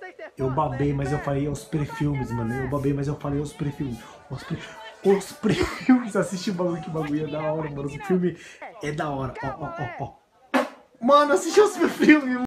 Eu babei, mas eu falei os pré-filmes, mano. Eu babei, mas eu falei os pré-filmes. Os pré-filmes. Assiste o bagulho, que bagulho é da hora, mano. O filme é da hora. Ó. Mano, assisti os pré-filmes,